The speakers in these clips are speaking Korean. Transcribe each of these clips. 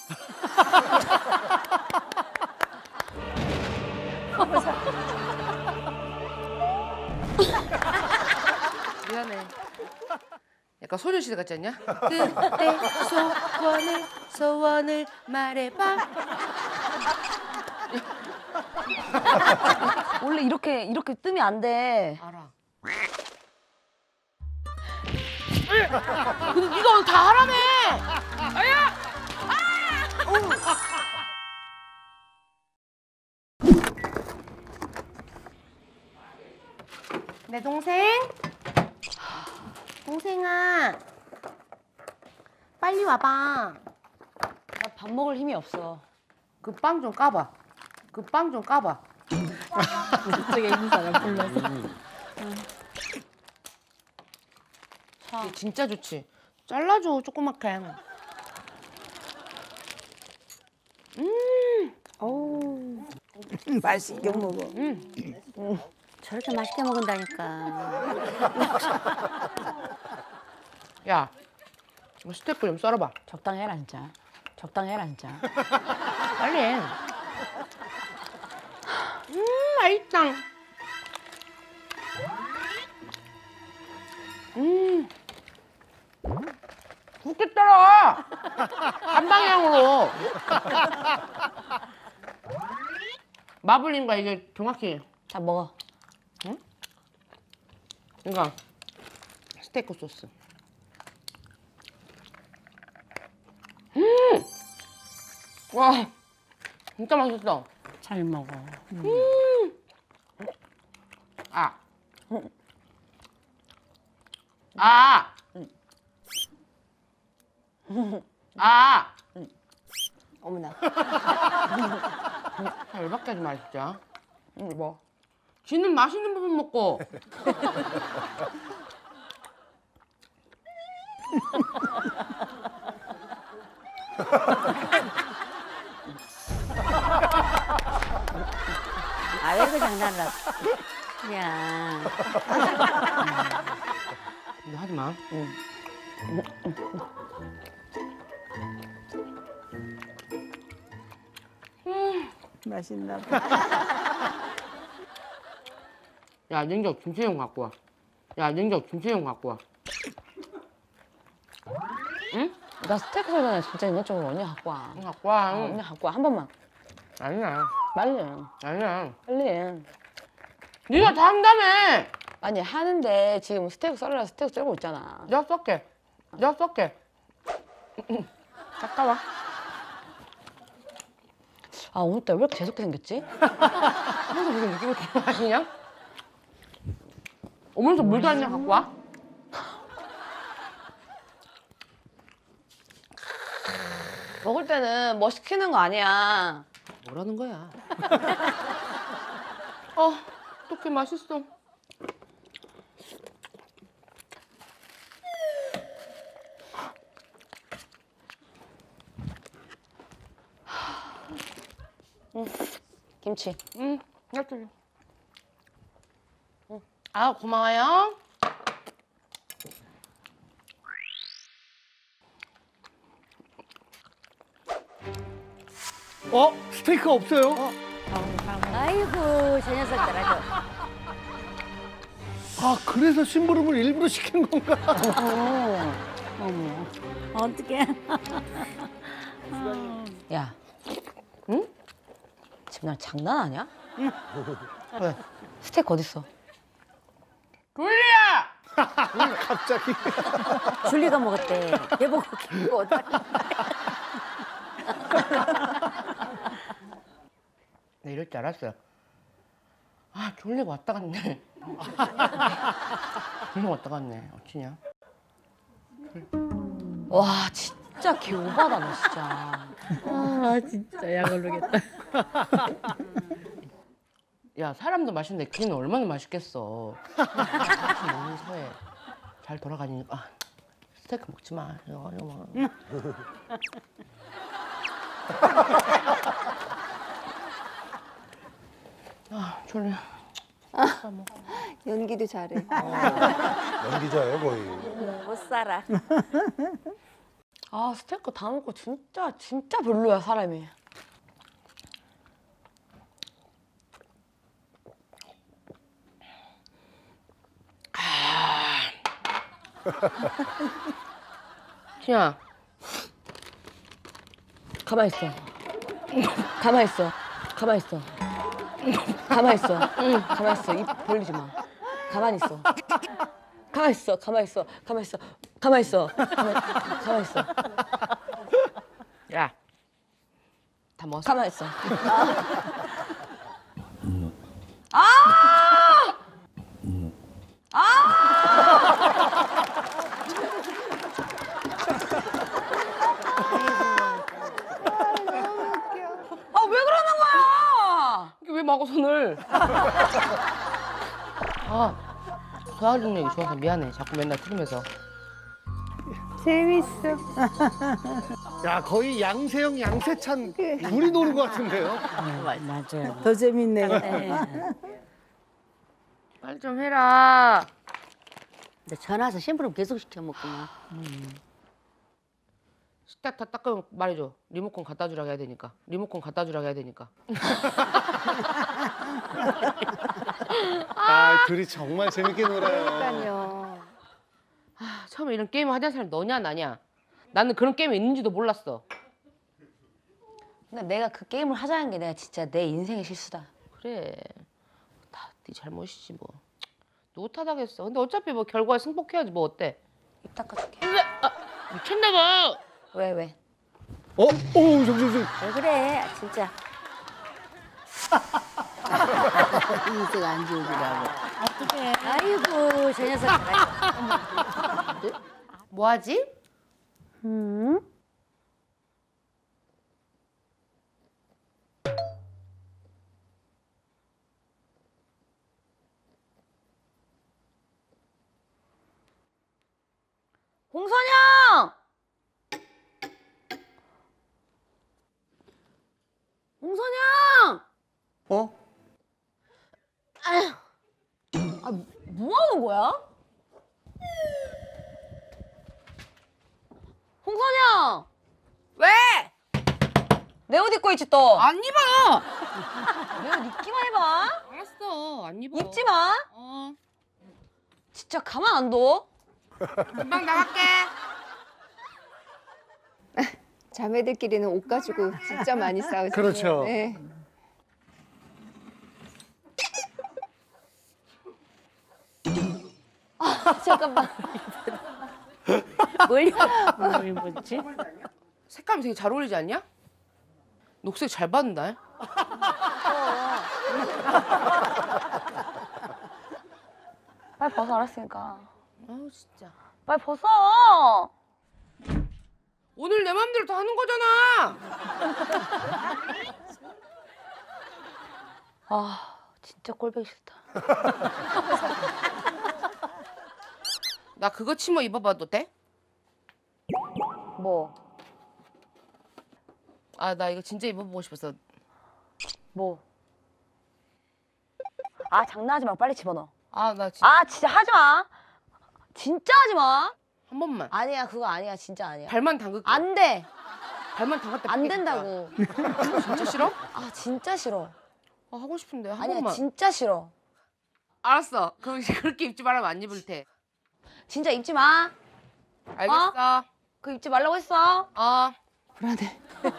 미안해. 약간 소녀시대 같지 않냐? 그때 소원을 말해봐. 원래 이렇게 뜨면 안 돼. 알아. 근데 네가 다 하라며. 아야. 내 동생아, 빨리 와봐. 나 밥 먹을 힘이 없어. 그 빵 좀 까봐. 저쪽에 있는 사람 불러서. 이게 진짜 좋지. 잘라줘 조그맣게. 맛있게 먹어. 저렇게 맛있게 먹은다니까. 야, 이거 스테이크 좀 썰어봐. 적당히 해라 진짜. 빨리 해. 맛있다. 굵게 떨어. 한 방향으로. 마블링과 이게 정확히. 자 먹어. 이거 스테이크 소스. 와, 진짜 맛있어. 잘 먹어. 아. 아. 아. 어머나. 열받게 하지 마, 진짜. 뭐. 지는 맛있는 부분 먹고. 아, 왜 그 장난을 하고. 그냥. 이거 하지 마. 맛있나 봐. 야, 냉장 김치용 갖고 와. 응? 나 스테이크 썰면 진짜 이것저것 언니 갖고 와. 갖고 와. 언니 갖고 와. 한 번만. 아니야. 빨리. 빨리. 네가 다 한다며. 아니 하는데 지금 스테이크 썰으라 스테이크 썰고 있잖아. 내가 쏠게. 잠깐 와. 아 오늘따라 왜 이렇게 재수없게 생겼지? 항상 무슨 느낌을 좋아하시냐? 어머니서 물도 한 잔 갖고 와. 먹을 때는 뭐 시키는 거 아니야. 뭐라는 거야? 어떻게 맛있어. 김치. 이렇게. 아, 고마워요. 스테이크가 없어요? 아이고, 저 녀석들 아주. 아, 그래서 심부름을 일부러 시킨 건가? 어머. 어떡해. 야. 응? 지금 나 장난하냐? 왜? 스테이크 어딨어? 둘리야! 갑자기. 줄리가 먹었대. 여보고 이거 어떡해. 네, 이럴 줄 알았어요. 아, 졸리가 왔다 갔네. 어찌냐? 와 진짜 개오바다 너 진짜. 아, 진짜 약 오르겠다. 야, 사람도 맛있는데 걔는 얼마나 맛있겠어. 같이 먹는 사회 잘 돌아가니까. 아, 스테이크 먹지 마. 이거. 아, 졸려. 연기도 잘해. 연기자예요 거의. 못 살아. 아 스테이크 다 먹고 진짜 별로야 사람이. 진아, 가만 있어. 가만 있어. 가만 있어. 가만 있어. 가만 있어. 입 벌리지 마. 가만히 있어. 가만 있어. 가만 있어. 가만 있어. 가만 있어. 가만 있어. 야, 다 먹었어? 가만 있어. 아 왜 그러는 거야? 이게 왜 막어 손을? 아, 도와준 얘기 좋아서 미안해. 자꾸 맨날 틀으면서. 재밌어. 야, 거의 양세형, 양세찬 둘이 노는 것 같은데요? 맞아요. 더 재밌네. 빨리 좀 해라. 근데 전화 와서 심부름 계속 시켜 먹구만. 식탁 다 닦으면 말해줘. 리모컨 갖다 주라고 해야 되니까. 리모컨 갖다 주라고 해야 되니까. 아, 둘이 정말 재밌게 놀아요. 그러니까요. 아, 처음에 이런 게임을 하자는 사람이 너냐 나냐. 나는 그런 게임이 있는지도 몰랐어. 근데 내가 그 게임을 하자는 게 내가 진짜 내 인생의 실수다. 그래. 다 네 잘못이지 뭐. 누구 탓하겠어. 근데 어차피 뭐 결과에 승복해야지 뭐 어때. 입 닦아줄게. 미쳤나 봐. 왜? 어? 오, 저기. 왜 그래, 진짜. 인생 안 좋으시라고. 어떡해. 아이고, 저 녀석. 뭐 하지? 홍선영! 홍선영! 어? 아, 뭐 하는 거야? 홍선영! 왜? 내 옷 입고 있지 또. 안 입어. 내 옷 입기만 해봐. 알았어. 안 입어. 입지 마. 진짜 가만 안 둬. 금방 나갈게. 자매들끼리는 옷 가지고 진짜 많이 싸우죠. 그렇죠. 네. 잠깐만. 뭘 입었지? 색감이 되게 잘 어울리지 않냐? 녹색 잘 받는다. 빨리 벗어 알았으니까. 아우 진짜. 빨리 벗어. 오늘 내 맘대로 다 하는 거잖아. 아 진짜 꼴보기 싫다. 나 그거 치마 입어봐도 돼? 뭐? 아, 나 이거 진짜 입어보고 싶었어. 뭐? 아 장난하지 말고 빨리 집어넣어. 아, 나 진짜 아 진짜 하지 마. 진짜 하지 마. 한 번만. 아니야 그거 아니야 진짜 아니야. 발만 담글게. 안 돼. 발만 담갔다. 안 뺄게, 된다고. 진짜. 진짜 싫어? 아 진짜 싫어. 아, 하고 싶은데 한 아니야 번만. 진짜 싫어. 알았어. 그럼 그렇게 입지 말라면 안 입을 테. 진짜 입지 마. 알겠어. 그 입지 말라고 했어. 불안해.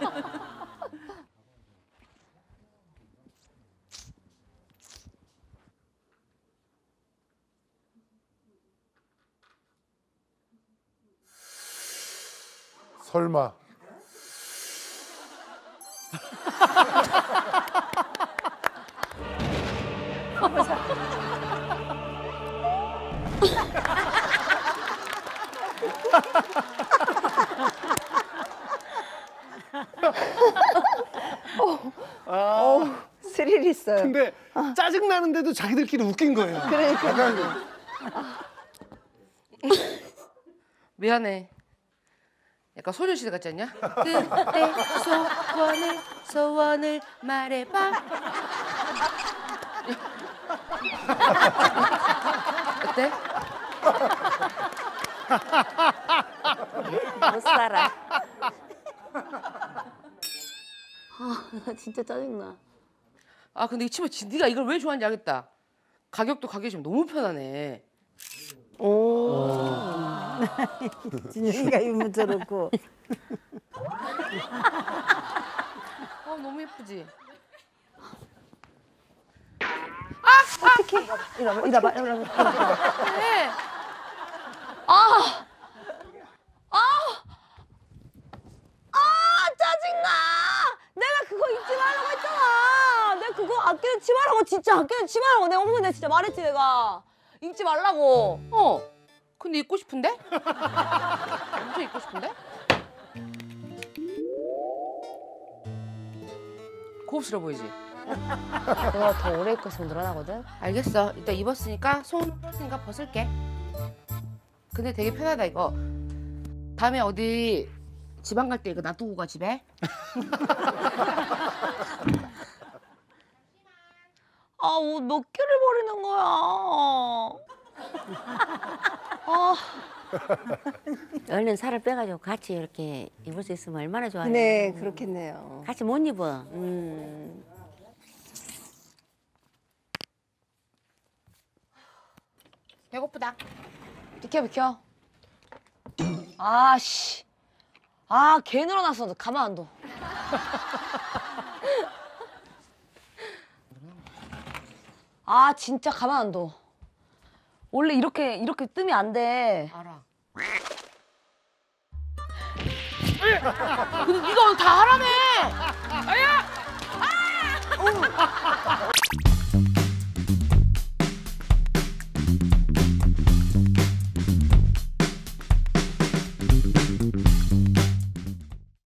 설마. 스릴 있어요. 근데 짜증 나는데도 자기들끼리 웃긴 거예요. 그러니까. 미안해. 약간 소녀시대 같지 않냐? 그때 소원을 말해봐. 어때? 못 살아. 나 진짜 짜증나. 아 근데 이 친구 네가 이걸 왜 좋아하는지 알겠다. 가격도 가격이 지금 너무 편하네. 진영이가 입으면 저렇고. 너무 예쁘지. 이라봐. 네. 짜증나! 내가 그거 입지 말라고 했잖아. 내가 그거 아끼는 치마라고 진짜 아끼는 치마라고 내가 어머니 진짜 말했지 내가. 입지 말라고. 근데 입고 싶은데? 엄청 입고 싶은데? 고급스러워 보이지? 내가 더 오래 입고 있으면 늘어나거든. 알겠어. 일단 입었으니까 손 풀었으니까 벗을게. 근데 되게 편하다 이거. 다음에 어디 지방 갈 때 이거 놔두고 가 집에. 아, 옷 몇 개를 버리는 거야. 아, 얼른 살을 빼가지고 같이 이렇게 입을 수 있으면 얼마나 좋아요. 네, 그렇겠네요. 같이 못 입어. 배고프다. 비켜. 아씨. 아, 개 늘어났어. 가만 안 둬. 아, 진짜 가만 안 둬. 원래 이렇게 뜨면 안 돼. 알아. 근데 네가 오늘 다 하라며.